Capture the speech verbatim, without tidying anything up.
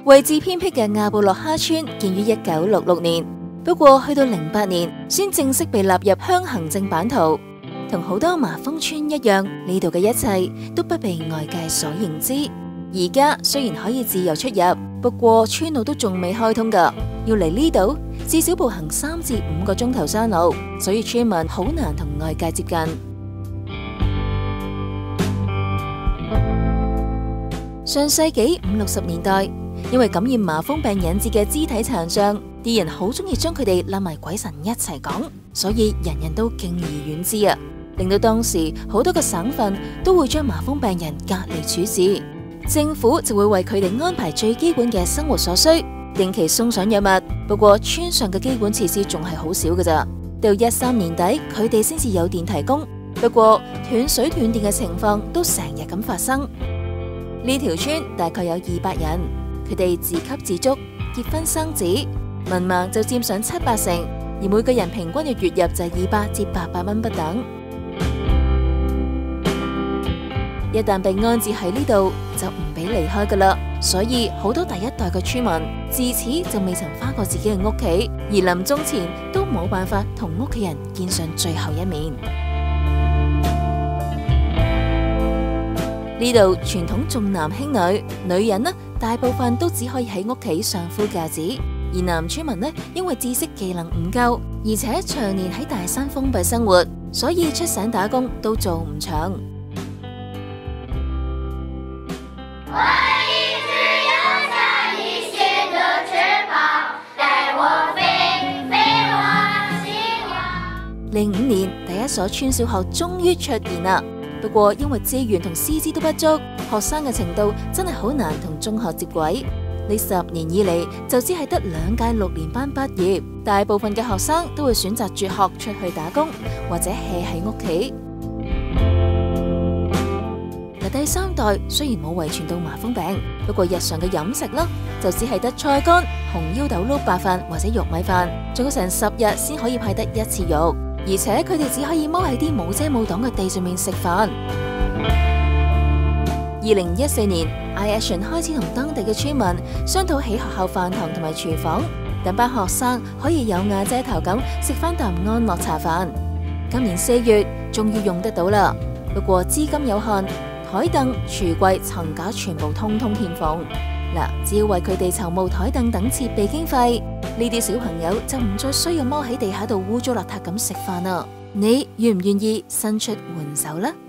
位置偏僻嘅亞布洛哈村建於一九六六年，不過去到零八年先正式被納入鄉行政版圖。同好多麻風村一樣，呢度嘅一切都不被外界所認知。而家雖然可以自由出入，不過村路都仲未開通㗎，要嚟呢度至少步行三至五個鐘頭山路，所以村民好難同外界接近。上世紀五六十年代，因為感染麻風病引致嘅肢體殘障，啲人好中意將佢哋攬埋鬼神一齊講，所以人人都敬而遠之啊！令到當時好多個省份都會將麻風病人隔離處置，政府就會為佢哋安排最基本嘅生活所需，定期送上藥物。不過村上嘅基本設施仲係好少㗎咋，到一三年底佢哋先至有電提供。不過斷水斷電嘅情況都成日咁發生。呢條村大概有二百人，佢哋自給自足，結婚生子，文盲就佔上七八成，而每個人平均嘅月入就係二百至八百蚊不等。一旦被安置喺呢度，就唔俾離開噶啦。所以好多第一代嘅村民自此就未曾返過自己嘅屋企，而臨終前都冇辦法同屋企人見上最後一面。呢度傳統重男輕女，女人呢大部分都只可以喺屋企相夫教子，而男村民呢因為知識技能唔夠，而且長年喺大山封閉生活，所以出省打工都做唔長。零五年第一所村小學終於出現啦，不過因為資源同師資都不足，學生嘅程度真係好難同中學接軌。呢十年以嚟就只係得兩屆六年班畢業，大部分嘅學生都會選擇輟學出去打工或者 hea 喺屋企。第三代雖然冇遺傳到麻風病，不過日常嘅飲食啦，就只係得菜乾、紅腰豆撈白飯或者玉米飯，做成十日先可以派得一次肉，而且佢哋只可以踎喺啲冇遮冇擋嘅地上面食飯。二零一四年 iAction 開始同當地嘅村民商討起學校飯堂同埋廚房，等班學生可以有瓦遮頭咁食翻啖安樂茶飯。今年四月終於用得到啦，不過資金有限。台凳、櫥櫃、層架全部通通欠奉。嗱，只要為佢哋籌募台凳等設備經費，呢啲小朋友就唔再需要踎喺地下度污糟邋遢咁食飯啦。你願唔願意伸出援手呢？